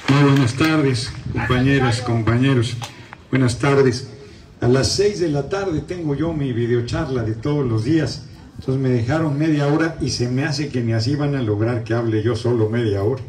Muy buenas tardes, compañeras, compañeros. Buenas tardes. A las 6 de la tarde tengo yo mi videocharla de todos los días. Entonces me dejaron media hora y se me hace que ni así van a lograr que hable yo solo media hora.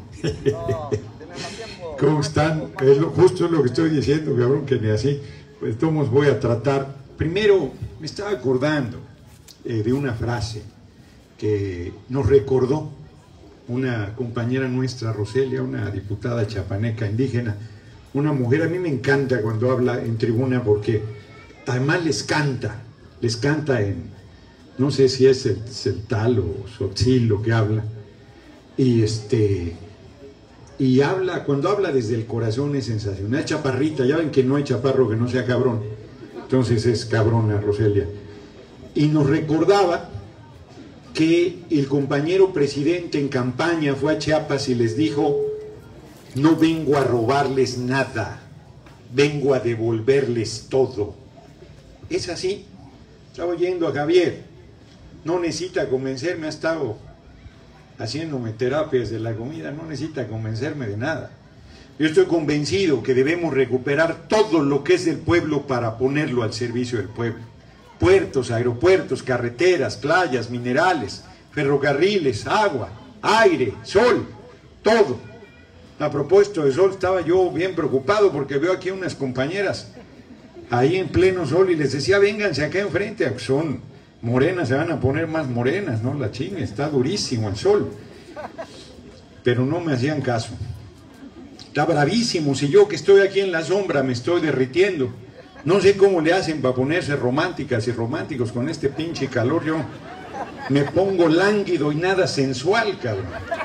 ¿Cómo están? Justo es lo que estoy diciendo, cabrón, que ni así. Pues todos voy a tratar. Primero, me estaba acordando de una frase que nos recordó una compañera nuestra, Roselia, una diputada chapaneca indígena, una mujer. A mí me encanta cuando habla en tribuna porque además les canta en, no sé si es el tal o Tzotzil lo que habla, y habla, cuando habla desde el corazón es sensacional. Chaparrita, ya ven que no hay chaparro que no sea cabrón, entonces es cabrona Roselia, y nos recordaba que el compañero presidente en campaña fue a Chiapas y les dijo: no vengo a robarles nada, vengo a devolverles todo. Es así. Estaba oyendo a Javier, no necesita convencerme, ha estado haciéndome terapias de la comida, no necesita convencerme de nada. Yo estoy convencido que debemos recuperar todo lo que es del pueblo para ponerlo al servicio del pueblo. Puertos, aeropuertos, carreteras, playas, minerales, ferrocarriles, agua, aire, sol, todo. A propósito de sol, estaba yo bien preocupado porque veo aquí unas compañeras ahí en pleno sol y les decía: vénganse acá enfrente, son morenas, se van a poner más morenas, ¿no? La chinga, está durísimo el sol. Pero no me hacían caso. Está bravísimo, si yo que estoy aquí en la sombra me estoy derritiendo. No sé cómo le hacen para ponerse románticas y románticos con este pinche calor. Yo me pongo lánguido y nada sensual, cabrón.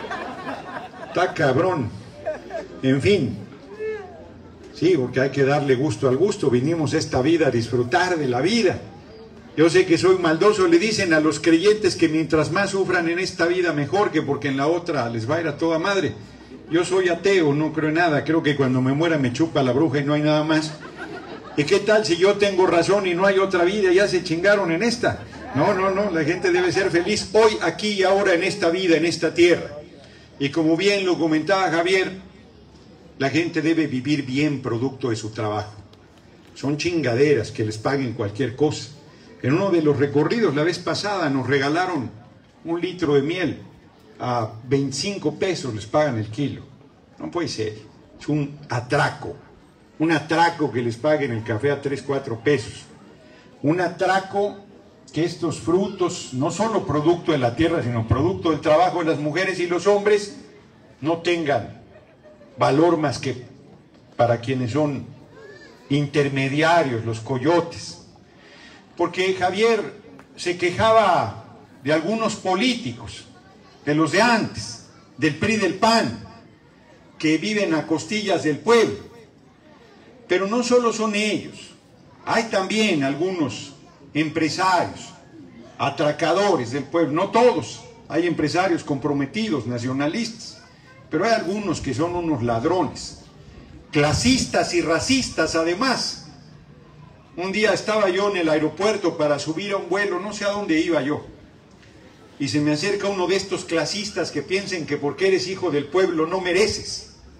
Está cabrón. En fin. Sí, porque hay que darle gusto al gusto. Vinimos a esta vida a disfrutar de la vida. Yo sé que soy maldoso. Le dicen a los creyentes que mientras más sufran en esta vida mejor, que porque en la otra les va a ir a toda madre. Yo soy ateo, no creo en nada. Creo que cuando me muera me chupa la bruja y no hay nada más. ¿Y qué tal si yo tengo razón y no hay otra vida? Ya se chingaron en esta. No, la gente debe ser feliz hoy, aquí y ahora, en esta vida, en esta tierra. Y como bien lo comentaba Javier, la gente debe vivir bien producto de su trabajo. Son chingaderas que les paguen cualquier cosa. En uno de los recorridos la vez pasada nos regalaron 1 litro de miel. A 25 pesos les pagan el kilo. No puede ser. Es un atraco. Un atraco que les paguen el café a 3, 4 pesos. Un atraco que estos frutos, no solo producto de la tierra, sino producto del trabajo de las mujeres y los hombres, no tengan valor más que para quienes son intermediarios, los coyotes. Porque Javier se quejaba de algunos políticos, de los de antes, del PRI, del PAN, que viven a costillas del pueblo. Pero no solo son ellos, hay también algunos empresarios, atracadores del pueblo, no todos, hay empresarios comprometidos, nacionalistas, pero hay algunos que son unos ladrones, clasistas y racistas además. Un día estaba yo en el aeropuerto para subir a un vuelo, no sé a dónde iba yo, y se me acerca uno de estos clasistas que piensan que porque eres hijo del pueblo no mereces.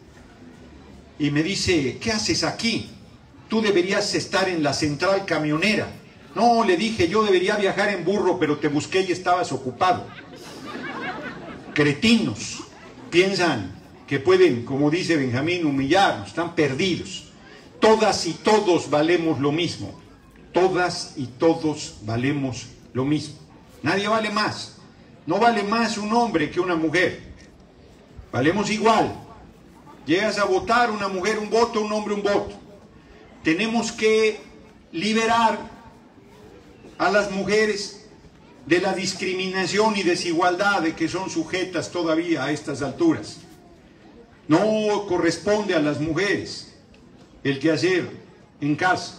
Y me dice: ¿qué haces aquí? Tú deberías estar en la central camionera. No, le dije, yo debería viajar en burro, pero te busqué y estabas ocupado. Cretinos. Piensan que pueden, como dice Benjamín, humillarnos. Están perdidos. Todas y todos valemos lo mismo. Todas y todos valemos lo mismo. Nadie vale más. No vale más un hombre que una mujer. Valemos igual. Llegas a votar, una mujer un voto, un hombre un voto. Tenemos que liberar a las mujeres de la discriminación y desigualdad de que son sujetas todavía a estas alturas. No corresponde a las mujeres el quehacer en casa.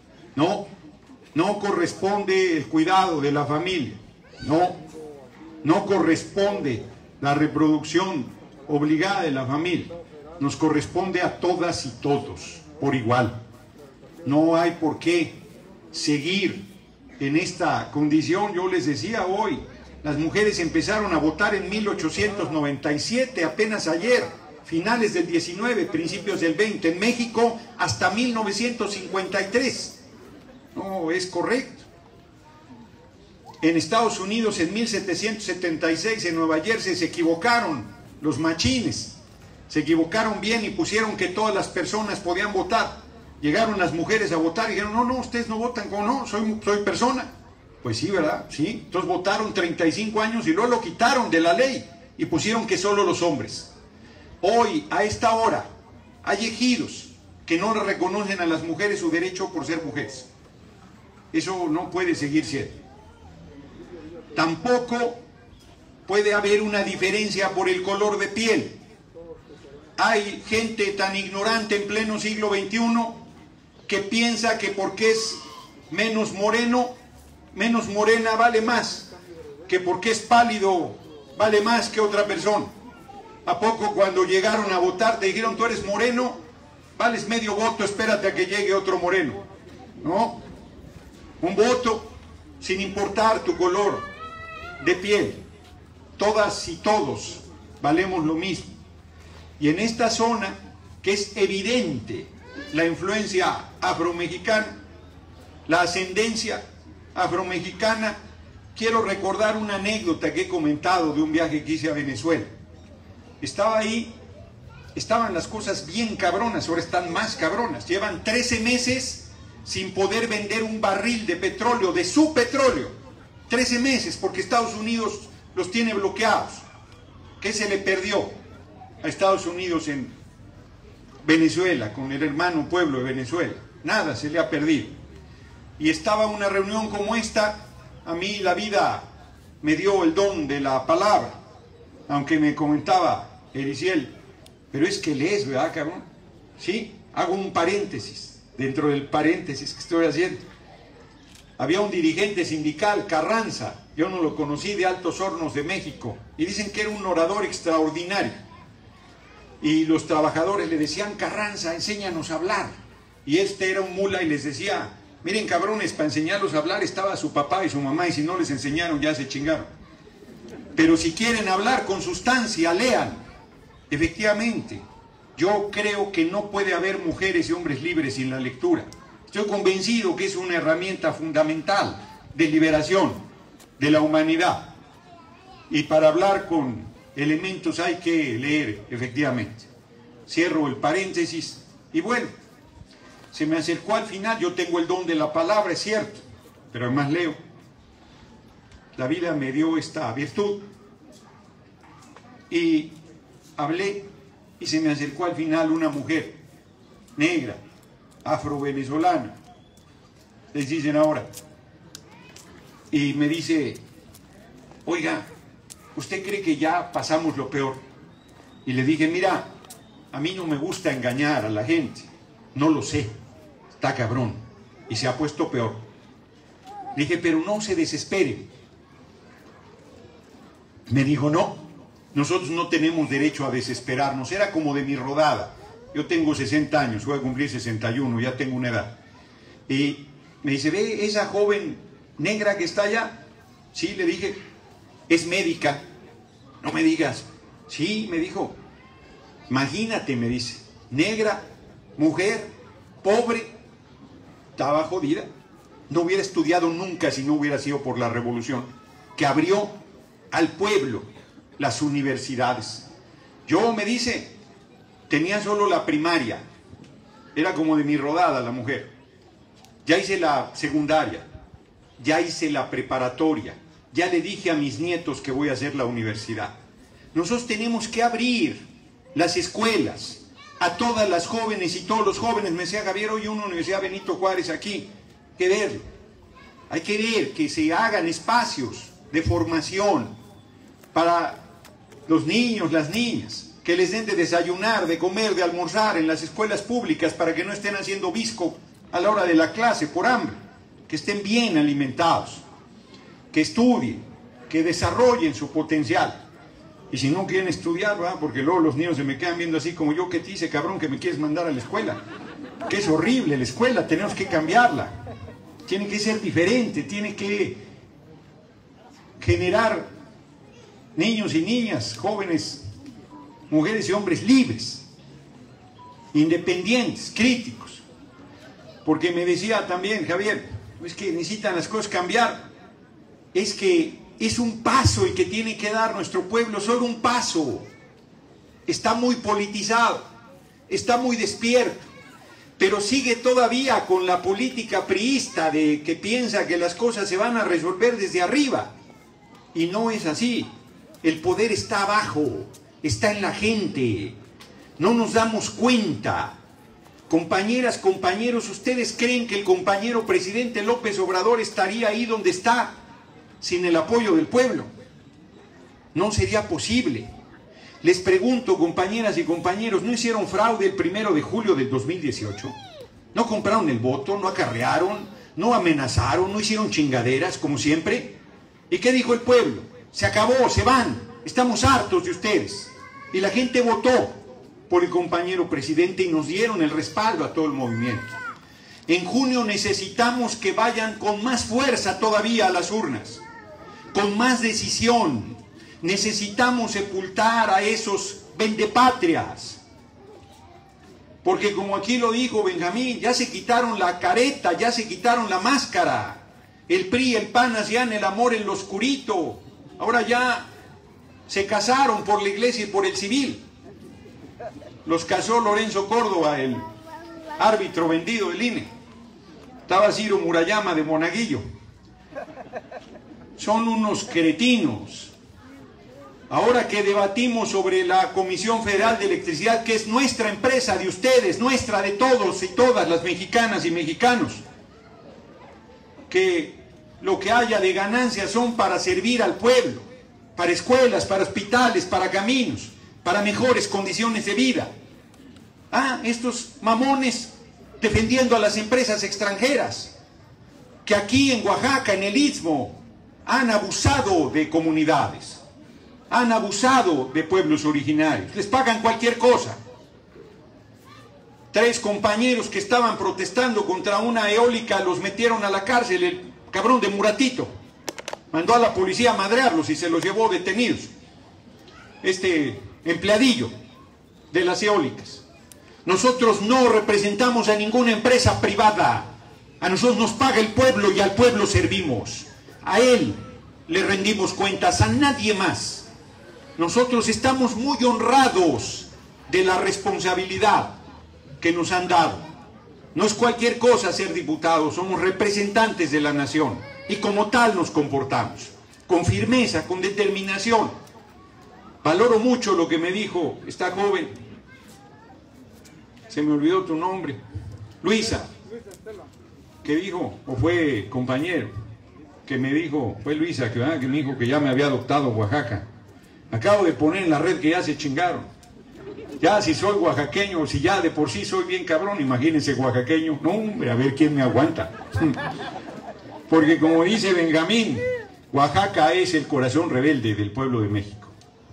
No corresponde el cuidado de la familia. No corresponde la reproducción obligada de la familia. Nos corresponde a todas y todos por igual. No hay por qué seguir en esta condición. Yo les decía hoy, las mujeres empezaron a votar en 1897, apenas ayer. finales del 19, principios del 20, en México hasta 1953. No, es correcto. En Estados Unidos en 1776, en Nueva Jersey, se equivocaron los machines. Se equivocaron bien y pusieron que todas las personas podían votar. Llegaron las mujeres a votar y dijeron, no, ustedes no votan. ¿Cómo no? Soy persona. Pues sí, ¿verdad? Sí. Entonces votaron 35 años y luego lo quitaron de la ley y pusieron que solo los hombres. Hoy, a esta hora, hay ejidos que no le reconocen a las mujeres su derecho por ser mujeres. Eso no puede seguir siendo. Tampoco puede haber una diferencia por el color de piel. Hay gente tan ignorante en pleno siglo XXI que piensa que porque es menos moreno, menos morena vale más, que porque es pálido vale más que otra persona. ¿A poco cuando llegaron a votar te dijeron, tú eres moreno, vales medio voto, espérate a que llegue otro moreno? No, un voto sin importar tu color de piel. Todas y todos valemos lo mismo. Y en esta zona, que es evidente la influencia afromexicana, la ascendencia afromexicana, quiero recordar una anécdota que he comentado de un viaje que hice a Venezuela. Estaba ahí, estaban las cosas bien cabronas, ahora están más cabronas. Llevan 13 meses sin poder vender un barril de petróleo, de su petróleo. 13 meses, porque Estados Unidos los tiene bloqueados. ¿Qué se le perdió a Estados Unidos en Venezuela, con el hermano pueblo de Venezuela? Nada se le ha perdido. Y estaba una reunión como esta, a mí la vida me dio el don de la palabra, aunque me comentaba Ericiel, pero es que lees, ¿verdad, cabrón? Sí, hago un paréntesis, dentro del paréntesis que estoy haciendo. Había un dirigente sindical, Carranza, yo no lo conocí, de Altos Hornos de México, y dicen que era un orador extraordinario. Y los trabajadores le decían, Carranza, enséñanos a hablar. Y este era un mula y les decía, miren cabrones, para enseñarlos a hablar estaba su papá y su mamá, y si no les enseñaron ya se chingaron. Pero si quieren hablar con sustancia, lean. Efectivamente, yo creo que no puede haber mujeres y hombres libres sin la lectura. Estoy convencido que es una herramienta fundamental de liberación de la humanidad. Y para hablar con elementos hay que leer, efectivamente. Cierro el paréntesis y bueno, se me acercó al final. Yo tengo el don de la palabra, es cierto, pero además leo. La vida me dio esta virtud y hablé y se me acercó al final una mujer negra, afro-venezolana, les dicen ahora, y me dice, oiga, ¿usted cree que ya pasamos lo peor? Y le dije, mira, a mí no me gusta engañar a la gente, no lo sé, está cabrón, y se ha puesto peor. Le dije, pero no se desespere. Me dijo, no, nosotros no tenemos derecho a desesperarnos. Era como de mi rodada. Yo tengo 60 años, voy a cumplir 61, ya tengo una edad. Y me dice, ¿ve esa joven negra que está allá? Sí, le dije, es médica. No me digas. Sí, me dijo. Imagínate, me dice, negra, mujer, pobre, estaba jodida. No hubiera estudiado nunca si no hubiera sido por la revolución, que abrió al pueblo las universidades. Yo, me dice, tenía solo la primaria, era como de mi rodada la mujer. Ya hice la secundaria, ya hice la preparatoria, ya le dije a mis nietos que voy a hacer la universidad. Nosotros tenemos que abrir las escuelas a todas las jóvenes y todos los jóvenes. Me decía Javier, hoy una Universidad Benito Juárez aquí, hay que ver que se hagan espacios de formación para los niños, las niñas, que les den de desayunar, de comer, de almorzar en las escuelas públicas para que no estén haciendo visco a la hora de la clase por hambre, que estén bien alimentados, que estudien, que desarrollen su potencial. Y si no quieren estudiar, ¿verdad? Porque luego los niños se me quedan viendo así como yo, que te hice, cabrón, que me quieres mandar a la escuela. Que es horrible la escuela, tenemos que cambiarla. Tiene que ser diferente, tiene que generar niños y niñas, jóvenes mujeres y hombres libres, independientes, críticos. Porque me decía también Javier, es que necesitan las cosas cambiar, es que es un paso el que tiene que dar nuestro pueblo, solo un paso. Está muy politizado, está muy despierto, pero sigue todavía con la política priista de que piensa que las cosas se van a resolver desde arriba. Y no es así. El poder está abajo, está en la gente. No nos damos cuenta. Compañeras, compañeros, ¿ustedes creen que el compañero presidente López Obrador estaría ahí donde está sin el apoyo del pueblo? No sería posible. Les pregunto, compañeras y compañeros, ¿no hicieron fraude el 1 de julio del 2018? ¿No compraron el voto? ¿No acarrearon? ¿No amenazaron? ¿No hicieron chingaderas como siempre? ¿Y qué dijo el pueblo? Se acabó, se van, estamos hartos de ustedes. Y la gente votó por el compañero presidente y nos dieron el respaldo a todo el movimiento. En junio necesitamos que vayan con más fuerza todavía a las urnas, con más decisión. Necesitamos sepultar a esos vendepatrias. Porque como aquí lo dijo Benjamín, ya se quitaron la careta, ya se quitaron la máscara. El PRI y el PAN hacían el amor en lo oscurito. Ahora ya se casaron por la iglesia y por el civil. Los casó Lorenzo Córdoba, el árbitro vendido del INE. Estaba Ciro Murayama de Monaguillo. Son unos cretinos. Ahora que debatimos sobre la Comisión Federal de Electricidad, que es nuestra empresa, de ustedes, nuestra, de todos y todas las mexicanas y mexicanos, que lo que haya de ganancias son para servir al pueblo, para escuelas, para hospitales, para caminos, para mejores condiciones de vida. Ah, estos mamones defendiendo a las empresas extranjeras, que aquí en Oaxaca, en el Istmo, han abusado de comunidades, han abusado de pueblos originarios, les pagan cualquier cosa. 3 compañeros que estaban protestando contra una eólica los metieron a la cárcel, el cabrón de Muratito mandó a la policía a madrearlos y se los llevó detenidos. Este empleadillo de las eólicas. Nosotros no representamos a ninguna empresa privada, a nosotros nos paga el pueblo y al pueblo servimos, a él le rendimos cuentas, a nadie más. Nosotros estamos muy honrados de la responsabilidad que nos han dado. No es cualquier cosa ser diputados, somos representantes de la nación y como tal nos comportamos, con firmeza, con determinación. Valoro mucho lo que me dijo esta joven, se me olvidó tu nombre, Luisa, que dijo, o fue compañero, que me dijo, fue Luisa, que me dijo que ya me había adoptado Oaxaca. Acabo de poner en la red que ya se chingaron. Ya si soy oaxaqueño, si ya de por sí soy bien cabrón, imagínense oaxaqueño. No, hombre, a ver quién me aguanta. Porque como dice Benjamín, Oaxaca es el corazón rebelde del pueblo de México.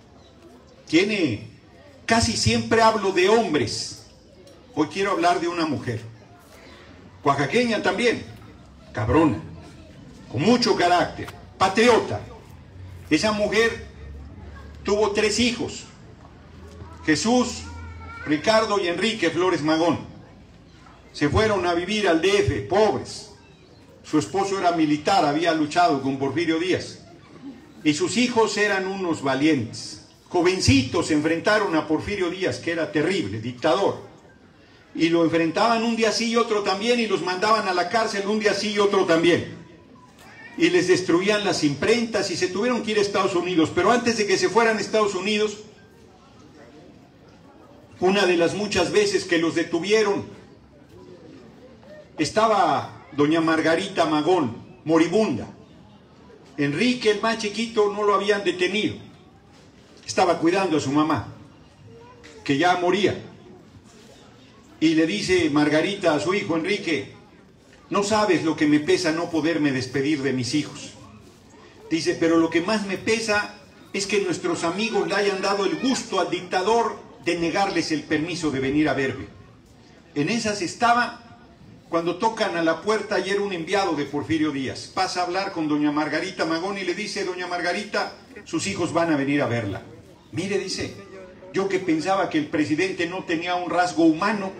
Casi siempre hablo de hombres. Hoy quiero hablar de una mujer. Oaxaqueña también, cabrona, con mucho carácter, patriota. Esa mujer tuvo 3 hijos, Jesús, Ricardo y Enrique Flores Magón. Se fueron a vivir al DF, pobres. Su esposo era militar, había luchado con Porfirio Díaz. Y sus hijos eran unos valientes. Jovencitos se enfrentaron a Porfirio Díaz, que era terrible, dictador. Y lo enfrentaban un día sí y otro también, y los mandaban a la cárcel un día sí y otro también. Y les destruían las imprentas y se tuvieron que ir a Estados Unidos. Pero antes de que se fueran a Estados Unidos, una de las muchas veces que los detuvieron, estaba doña Margarita Magón, moribunda. Enrique, el más chiquito, no lo habían detenido. Estaba cuidando a su mamá, que ya moría. Y le dice Margarita a su hijo Enrique, no sabes lo que me pesa no poderme despedir de mis hijos. Dice, pero lo que más me pesa es que nuestros amigos le hayan dado el gusto al dictador de negarles el permiso de venir a verme. En esas estaba cuando tocan a la puerta y era un enviado de Porfirio Díaz. Pasa a hablar con doña Margarita Magón y le dice, doña Margarita, sus hijos van a venir a verla. Mire, dice, Yo que pensaba que el presidente no tenía un rasgo humano.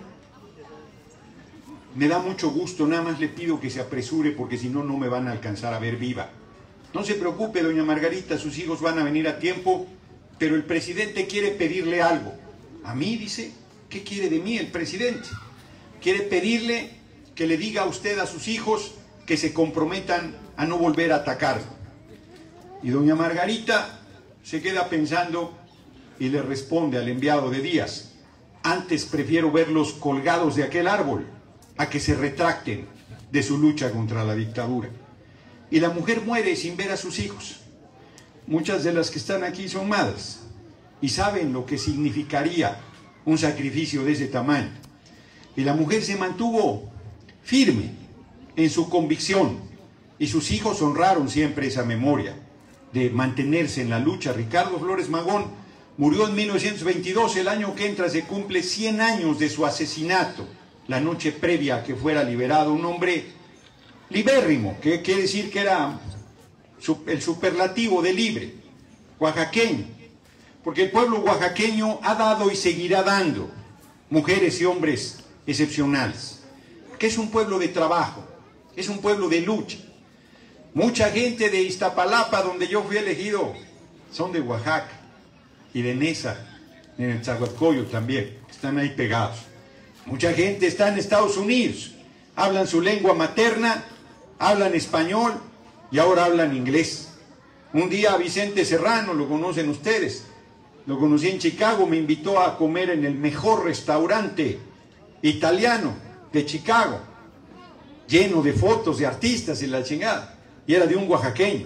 Me da mucho gusto, nada más le pido que se apresure porque si no, no me van a alcanzar a ver viva. No se preocupe, doña Margarita, sus hijos van a venir a tiempo, pero el presidente quiere pedirle algo. A mí, dice, ¿qué quiere de mí el presidente? Quiere pedirle que le diga a usted a sus hijos que se comprometan a no volver a atacar. Y doña Margarita se queda pensando y le responde al enviado de Díaz: antes prefiero verlos colgados de aquel árbol a que se retracten de su lucha contra la dictadura. Y la mujer muere sin ver a sus hijos. Muchas de las que están aquí son madres y saben lo que significaría un sacrificio de ese tamaño. Y la mujer se mantuvo firme en su convicción y sus hijos honraron siempre esa memoria de mantenerse en la lucha. Ricardo Flores Magón murió en 1922, el año que entra se cumple 100 años de su asesinato, la noche previa a que fuera liberado, un hombre libérrimo, que quiere decir que era el superlativo de libre, oaxaqueño, porque el pueblo oaxaqueño ha dado y seguirá dando mujeres y hombres excepcionales, que es un pueblo de trabajo, es un pueblo de lucha. Mucha gente de Iztapalapa, donde yo fui elegido, son de Oaxaca y de Neza, en el Tzahualcoyo también, están ahí pegados. Mucha gente está en Estados Unidos, hablan su lengua materna, hablan español y ahora hablan inglés. Un día Vicente Serrano, lo conocen ustedes, lo conocí en Chicago, me invitó a comer en el mejor restaurante italiano de Chicago, lleno de fotos de artistas y la chingada, y era de un oaxaqueño,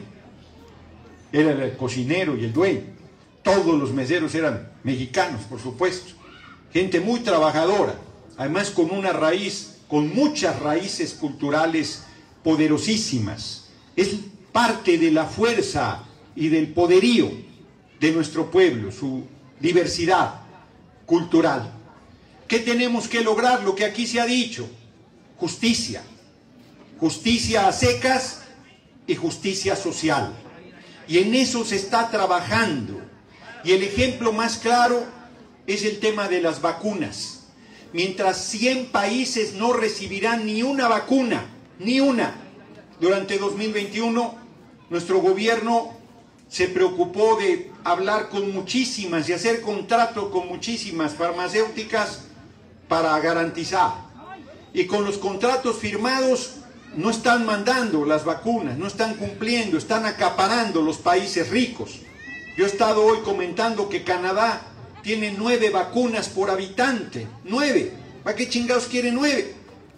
era el cocinero y el dueño. Todos los meseros eran mexicanos, por supuesto, gente muy trabajadora, además con una raíz, con muchas raíces culturales poderosísimas. Es parte de la fuerza y del poderío de nuestro pueblo, su diversidad cultural. ¿Qué tenemos que lograr? Lo que aquí se ha dicho: justicia, justicia a secas y justicia social. Y en eso se está trabajando. Y el ejemplo más claro es el tema de las vacunas. Mientras 100 países no recibirán ni una vacuna, ni una, durante 2021, nuestro gobierno se preocupó de hablar con muchísimas y hacer contrato con muchísimas farmacéuticas para garantizar. Y con los contratos firmados no están mandando las vacunas, no están cumpliendo, están acaparando los países ricos. Yo he estado hoy comentando que Canadá tiene 9 vacunas por habitante, 9. ¿Para qué chingados quiere 9?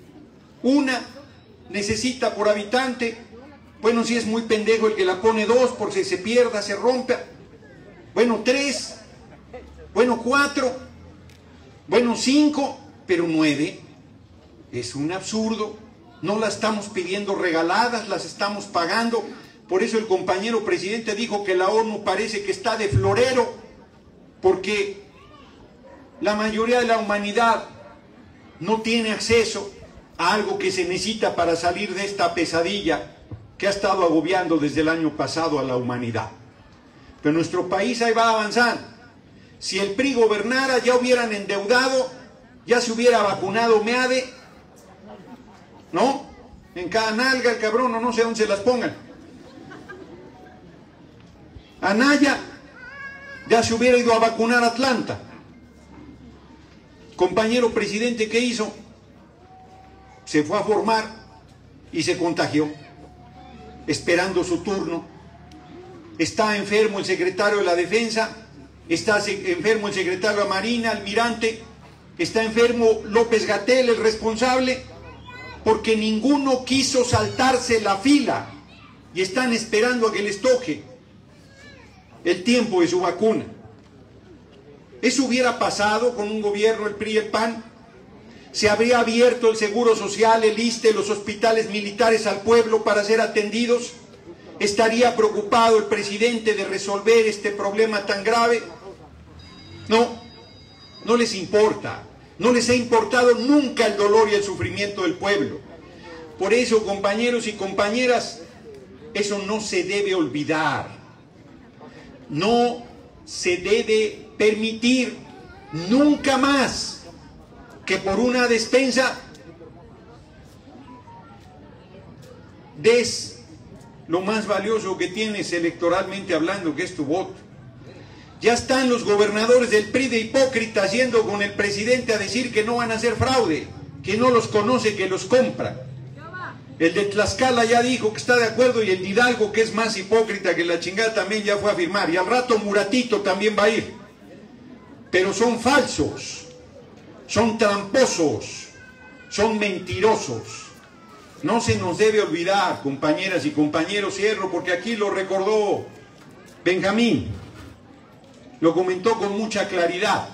Una necesita por habitante. Bueno, si es muy pendejo el que la pone 2 por si se pierda, se rompe. Bueno, 3. Bueno, 4. Bueno, 5. Pero 9 es un absurdo. No las estamos pidiendo regaladas, las estamos pagando. Por eso el compañero presidente dijo que la ONU parece que está de florero, porque la mayoría de la humanidad no tiene acceso a algo que se necesita para salir de esta pesadilla que ha estado agobiando desde el año pasado a la humanidad. Pero nuestro país ahí va avanzando. Si el PRI gobernara, ya hubieran endeudado, ya se hubiera vacunado MEADE, ¿no? En cada nalga el cabrón, o no sé dónde se las pongan. Anaya ya se hubiera ido a vacunar a Atlanta. Compañero presidente, ¿qué hizo? Se fue a formar y se contagió, esperando su turno. Está enfermo el secretario de la Defensa, está enfermo el secretario de la Marina, almirante, está enfermo López-Gatell, el responsable, porque ninguno quiso saltarse la fila y están esperando a que les toque el tiempo de su vacuna. Eso hubiera pasado con un gobierno, el PRI y el PAN. Se habría abierto el Seguro Social, el ISSSTE, los hospitales militares al pueblo para ser atendidos. ¿Estaría preocupado el presidente de resolver este problema tan grave? No, no les importa. No les ha importado nunca el dolor y el sufrimiento del pueblo. Por eso, compañeros y compañeras, eso no se debe olvidar. No se debe permitir nunca más que por una despensa des lo más valioso que tienes electoralmente hablando, que es tu voto. Ya están los gobernadores del PRI de hipócritas yendo con el presidente a decir que no van a hacer fraude, que no los conoce, que los compra. El de Tlaxcala ya dijo que está de acuerdo, y el de Hidalgo, que es más hipócrita que la chingada, también ya fue a firmar. Y al rato Muratito también va a ir. Pero son falsos, son tramposos, son mentirosos. No se nos debe olvidar, compañeras y compañeros, cierro, porque aquí lo recordó Benjamín, lo comentó con mucha claridad.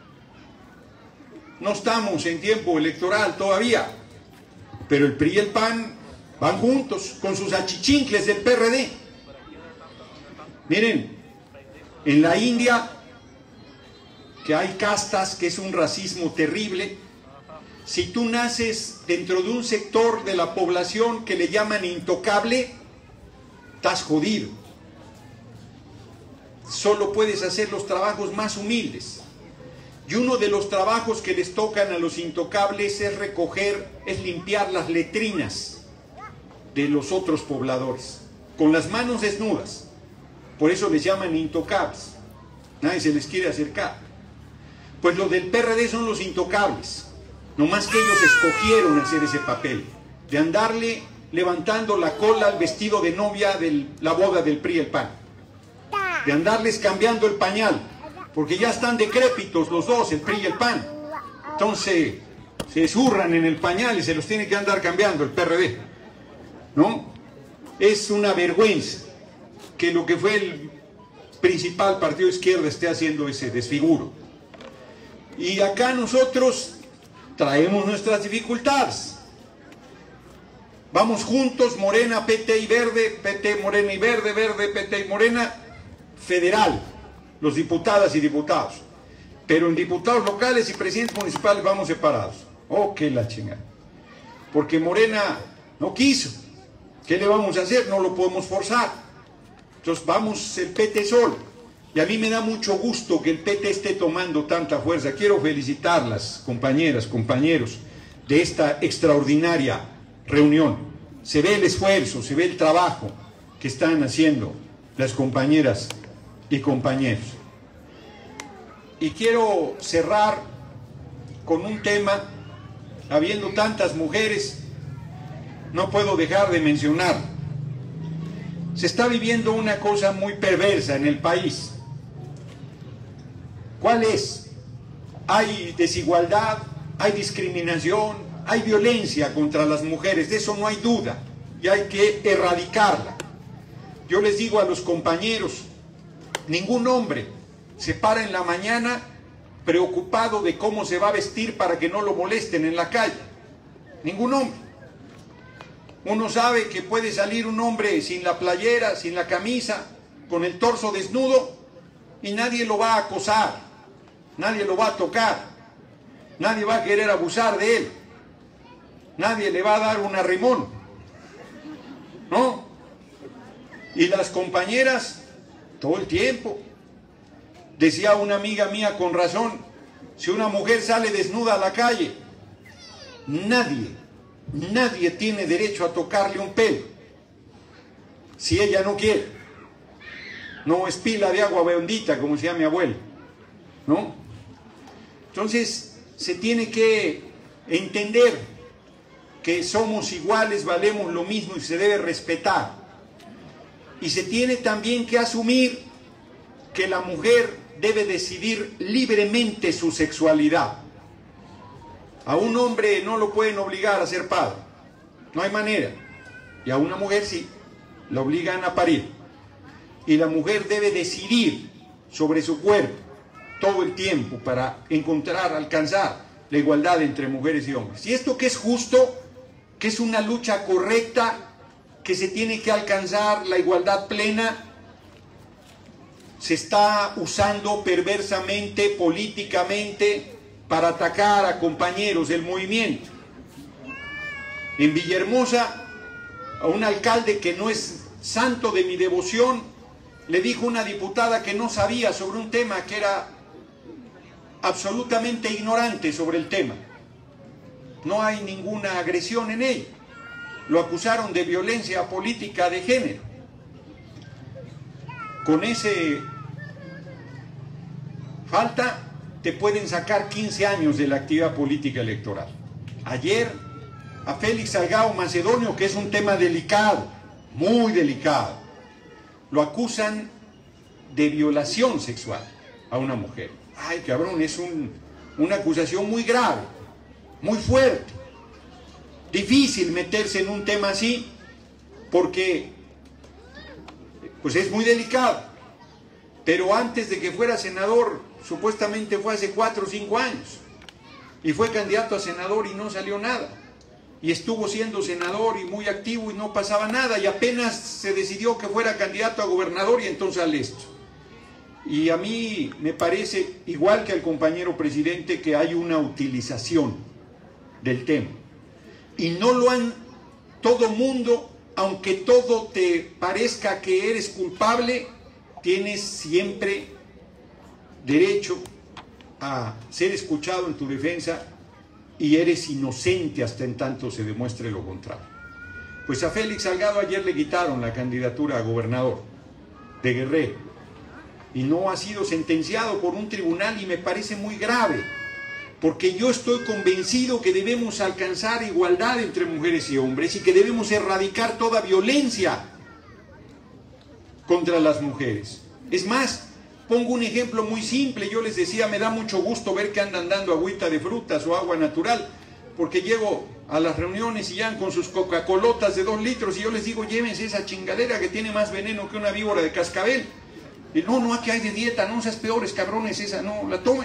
No estamos en tiempo electoral todavía, pero el PRI y el PAN van juntos con sus achichincles del PRD. Miren, en la India, que hay castas, que es un racismo terrible, si tú naces dentro de un sector de la población que le llaman intocable, estás jodido. Solo puedes hacer los trabajos más humildes. Y uno de los trabajos que les tocan a los intocables es limpiar las letrinas de los otros pobladores, con las manos desnudas. Por eso les llaman intocables. Nadie se les quiere acercar. Pues los del PRD son los intocables. No más que ellos escogieron hacer ese papel, de andarle levantando la cola al vestido de novia de la boda del PRI y el PAN, de andarles cambiando el pañal, porque ya están decrépitos los dos, el PRI y el PAN. Entonces se zurran en el pañal y se los tiene que andar cambiando el PRD, ¿no? Es una vergüenza que lo que fue el principal partido de izquierda esté haciendo ese desfiguro. Y acá nosotros traemos nuestras dificultades. Vamos juntos, Morena, PT y Verde, PT, Morena y Verde, Verde, PT y Morena, federal, los diputadas y diputados. Pero en diputados locales y presidentes municipales vamos separados. Oh, qué la chingada. Porque Morena no quiso. ¿Qué le vamos a hacer? No lo podemos forzar. Entonces vamos el PT solo. Y a mí me da mucho gusto que el PT esté tomando tanta fuerza. Quiero felicitarlas, compañeras, compañeros, de esta extraordinaria reunión. Se ve el esfuerzo, se ve el trabajo que están haciendo las compañeras y compañeros. Y quiero cerrar con un tema, habiendo tantas mujeres, no puedo dejar de mencionar. Se está viviendo una cosa muy perversa en el país. ¿Cuál es? Hay desigualdad, hay discriminación, hay violencia contra las mujeres, de eso no hay duda, y hay que erradicarla. Yo les digo a los compañeros, ningún hombre se para en la mañana preocupado de cómo se va a vestir para que no lo molesten en la calle. Ningún hombre. Uno sabe que puede salir un hombre sin la playera, sin la camisa, con el torso desnudo, y nadie lo va a acosar. Nadie lo va a tocar, nadie va a querer abusar de él, nadie le va a dar un arrimón, ¿no? Y las compañeras, todo el tiempo, decía una amiga mía con razón, si una mujer sale desnuda a la calle, nadie tiene derecho a tocarle un pelo, si ella no quiere. No es pila de agua bendita, como decía mi abuelo, ¿no? Entonces, se tiene que entender que somos iguales, valemos lo mismo y se debe respetar. Y se tiene también que asumir que la mujer debe decidir libremente su sexualidad. A un hombre no lo pueden obligar a ser padre, no hay manera. Y a una mujer sí, la obligan a parir. Y la mujer debe decidir sobre su cuerpo todo el tiempo para encontrar, alcanzar la igualdad entre mujeres y hombres. Y esto que es justo, que es una lucha correcta, que se tiene que alcanzar la igualdad plena, se está usando perversamente, políticamente, para atacar a compañeros del movimiento. En Villahermosa, a un alcalde que no es santo de mi devoción, le dijo una diputada que no sabía sobre un tema que era absolutamente ignorante sobre el tema. No hay ninguna agresión en él. Lo acusaron de violencia política de género. Con ese falta te pueden sacar 15 años de la actividad política electoral. Ayer a Félix Salgado Macedonio, que es un tema delicado, muy delicado, lo acusan de violación sexual a una mujer. Ay, cabrón, es una acusación muy grave, muy fuerte. Difícil meterse en un tema así porque pues es muy delicado. Pero antes de que fuera senador, supuestamente fue hace 4 o 5 años, y fue candidato a senador y no salió nada. Y estuvo siendo senador y muy activo y no pasaba nada, y apenas se decidió que fuera candidato a gobernador y entonces sale esto. Y a mí me parece, igual que al compañero presidente, que hay una utilización del tema. Y no lo han, todo mundo, aunque todo te parezca que eres culpable, tienes siempre derecho a ser escuchado en tu defensa y eres inocente hasta en tanto se demuestre lo contrario. Pues a Félix Salgado ayer le quitaron la candidatura a gobernador de Guerrero y no ha sido sentenciado por un tribunal, y me parece muy grave, porque yo estoy convencido que debemos alcanzar igualdad entre mujeres y hombres y que debemos erradicar toda violencia contra las mujeres. Es más, pongo un ejemplo muy simple. Yo les decía, me da mucho gusto ver que andan dando agüita de frutas o agua natural, porque llego a las reuniones y ya con sus Coca-Colotas de 2 litros y yo les digo, llévense esa chingadera que tiene más veneno que una víbora de cascabel. Y no, aquí hay de dieta, no seas peores cabrones, esa no la tomen.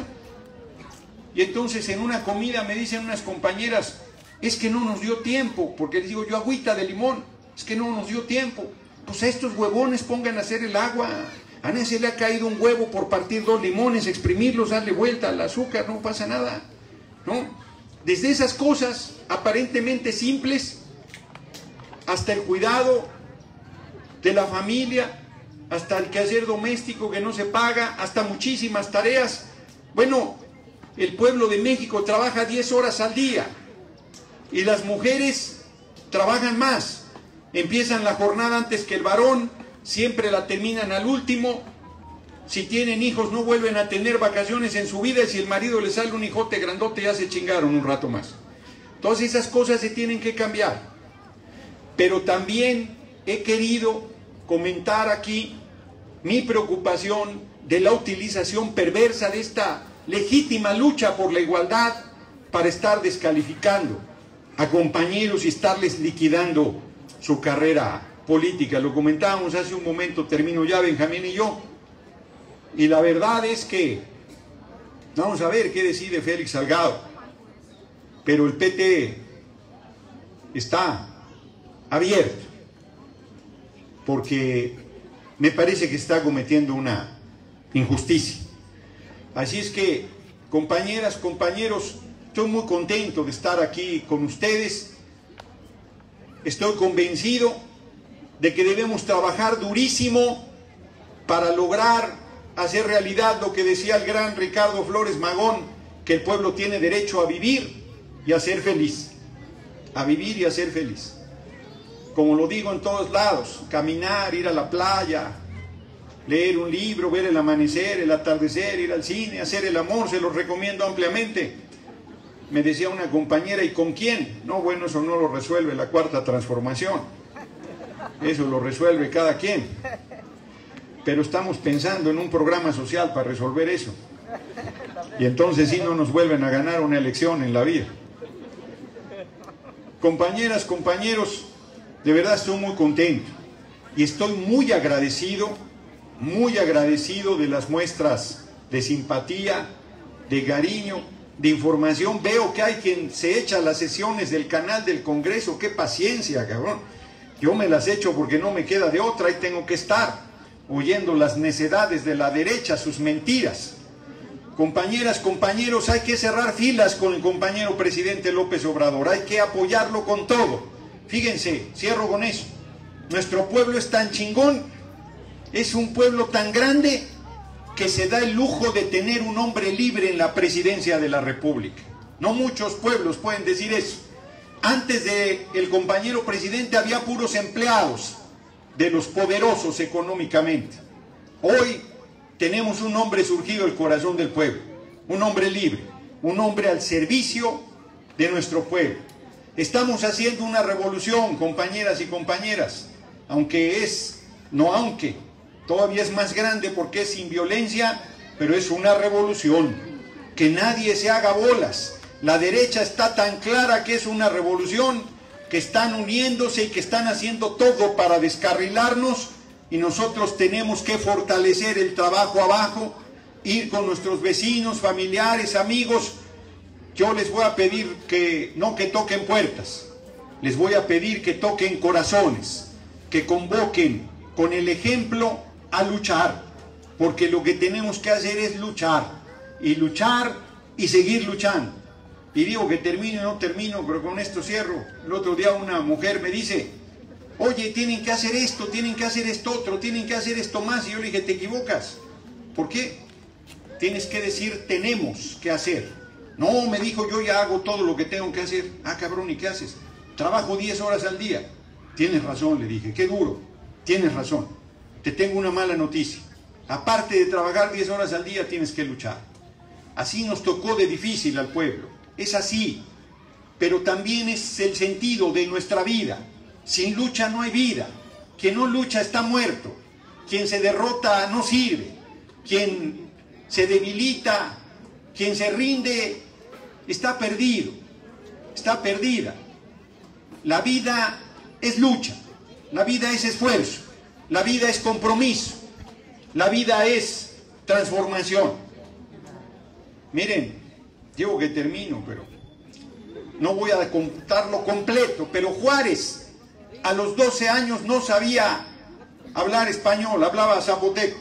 Y entonces en una comida me dicen unas compañeras, es que no nos dio tiempo, porque les digo yo, agüita de limón, es que no nos dio tiempo. Pues a estos huevones pongan a hacer el agua. A nadie se le ha caído un huevo por partir 2 limones, exprimirlos, darle vuelta al azúcar, no pasa nada, ¿no? Desde esas cosas aparentemente simples hasta el cuidado de la familia, hasta el quehacer doméstico que no se paga, hasta muchísimas tareas. Bueno, el pueblo de México trabaja 10 horas al día y las mujeres trabajan más. Empiezan la jornada antes que el varón, siempre la terminan al último. Si tienen hijos no vuelven a tener vacaciones en su vida, y si el marido le sale un hijote grandote ya se chingaron un rato más. Todas esas cosas se tienen que cambiar. Pero también he querido comentar aquí mi preocupación de la utilización perversa de esta legítima lucha por la igualdad para estar descalificando a compañeros y estarles liquidando su carrera política. Lo comentábamos hace un momento, termino ya, Benjamín y yo, y la verdad es que vamos a ver qué decide Félix Salgado, pero el PT está abierto, porque me parece que está cometiendo una injusticia. Así es que, compañeras, compañeros, estoy muy contento de estar aquí con ustedes. Estoy convencido de que debemos trabajar durísimo para lograr hacer realidad lo que decía el gran Ricardo Flores Magón, que el pueblo tiene derecho a vivir y a ser feliz. A vivir y a ser feliz. Como lo digo en todos lados, caminar, ir a la playa, leer un libro, ver el amanecer, el atardecer, ir al cine, hacer el amor, se los recomiendo ampliamente. Me decía una compañera, ¿y con quién? No, bueno, eso no lo resuelve la Cuarta Transformación. Eso lo resuelve cada quien. Pero estamos pensando en un programa social para resolver eso. Y entonces sí no nos vuelven a ganar una elección en la vida. Compañeras, compañeros, de verdad estoy muy contento. Y estoy muy agradecido de las muestras de simpatía, de cariño, de información. Veo que hay quien se echa las sesiones del canal del Congreso. ¡Qué paciencia, cabrón! Yo me las echo porque no me queda de otra, ahí tengo que estar, oyendo las necedades de la derecha, sus mentiras. Compañeras, compañeros, hay que cerrar filas con el compañero presidente López Obrador, hay que apoyarlo con todo. Fíjense, cierro con eso. Nuestro pueblo es tan chingón, es un pueblo tan grande, que se da el lujo de tener un hombre libre en la presidencia de la República. No muchos pueblos pueden decir eso. Antes del compañero presidente había puros empleados de los poderosos económicamente. Hoy tenemos un hombre surgido del corazón del pueblo, un hombre libre, un hombre al servicio de nuestro pueblo. Estamos haciendo una revolución, compañeras y compañeras, todavía es más grande porque es sin violencia, pero es una revolución. Que nadie se haga bolas. La derecha está tan clara que es una revolución, que están uniéndose y que están haciendo todo para descarrilarnos, y nosotros tenemos que fortalecer el trabajo abajo, ir con nuestros vecinos, familiares, amigos. Yo les voy a pedir que no que toquen puertas, les voy a pedir que toquen corazones, que convoquen con el ejemplo a luchar, porque lo que tenemos que hacer es luchar y seguir luchando. Y digo que termino y no termino, pero con esto cierro. El otro día una mujer me dice, oye, tienen que hacer esto, tienen que hacer esto otro, tienen que hacer esto más. Y yo le dije, te equivocas. ¿Por qué? Tienes que decir, tenemos que hacer. No, me dijo, yo ya hago todo lo que tengo que hacer. Ah, cabrón, ¿y qué haces? Trabajo 10 horas al día. Tienes razón, le dije, qué duro. Tienes razón. Te tengo una mala noticia. Aparte de trabajar 10 horas al día, tienes que luchar. Así nos tocó de difícil al pueblo. Es así, pero también es el sentido de nuestra vida. Sin lucha no hay vida. Quien no lucha está muerto. Quien se derrota no sirve. Quien se debilita, quien se rinde, está perdido. Está perdida. La vida es lucha. La vida es esfuerzo. La vida es compromiso. La vida es transformación. Miren, digo que termino, pero no voy a contarlo completo, pero Juárez a los 12 años no sabía hablar español, hablaba zapoteco.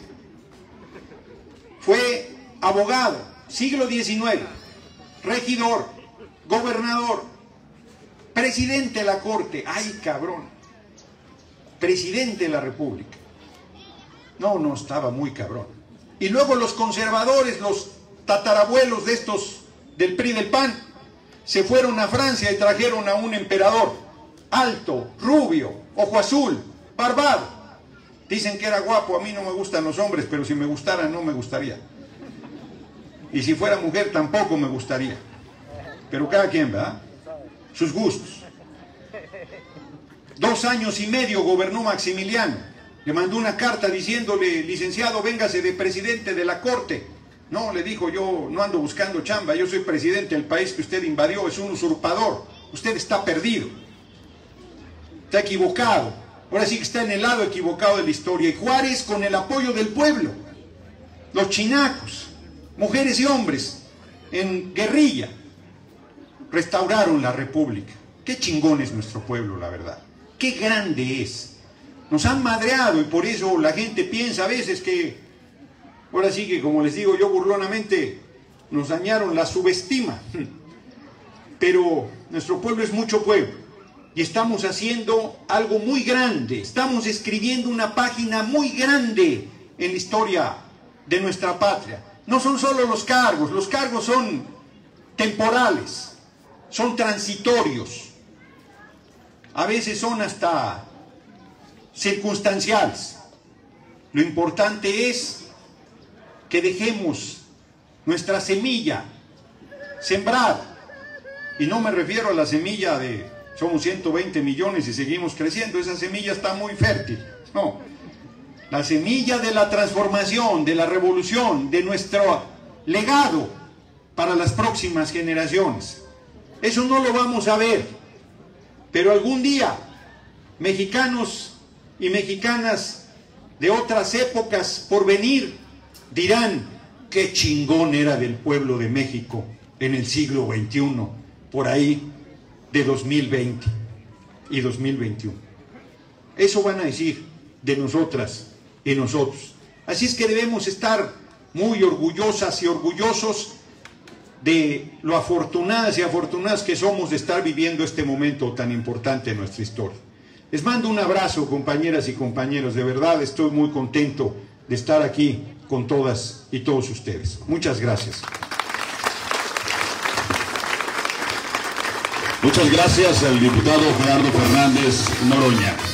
Fue abogado, siglo XIX, regidor, gobernador, presidente de la Corte, ¡ay cabrón! Presidente de la República. No, estaba muy cabrón. Y luego los conservadores, los tatarabuelos de estos del PRI del PAN, se fueron a Francia y trajeron a un emperador, alto, rubio, ojo azul, barbado. Dicen que era guapo, a mí no me gustan los hombres, pero si me gustaran no me gustaría. Y si fuera mujer tampoco me gustaría. Pero cada quien, ¿verdad? Sus gustos. 2 años y medio gobernó Maximiliano. Le mandó una carta diciéndole, licenciado, véngase de presidente de la Corte. No, le dijo, yo no ando buscando chamba, yo soy presidente del país que usted invadió, es un usurpador, usted está perdido, está equivocado, ahora sí que está en el lado equivocado de la historia. Y Juárez, con el apoyo del pueblo, los chinacos, mujeres y hombres, en guerrilla, restauraron la república. Qué chingón es nuestro pueblo, la verdad, qué grande es. Nos han madreado y por eso la gente piensa a veces que ahora sí que, como les digo yo burlonamente, nos dañaron la subestima. Pero nuestro pueblo es mucho pueblo y estamos haciendo algo muy grande. Estamos escribiendo una página muy grande en la historia de nuestra patria. No son solo los cargos son temporales, son transitorios. A veces son hasta circunstanciales. Lo importante es que dejemos nuestra semilla sembrada, y no me refiero a la semilla de somos 120 millones y seguimos creciendo, esa semilla está muy fértil, no, la semilla de la transformación, de la revolución, de nuestro legado para las próximas generaciones. Eso no lo vamos a ver, pero algún día mexicanos y mexicanas de otras épocas por venir dirán, qué chingón era del pueblo de México en el siglo XXI, por ahí de 2020 y 2021. Eso van a decir de nosotras y nosotros. Así es que debemos estar muy orgullosas y orgullosos de lo afortunadas y afortunadas que somos de estar viviendo este momento tan importante en nuestra historia. Les mando un abrazo, compañeras y compañeros, de verdad estoy muy contento de estar aquí con todas y todos ustedes. Muchas gracias. Muchas gracias al diputado Gerardo Fernández Noroña.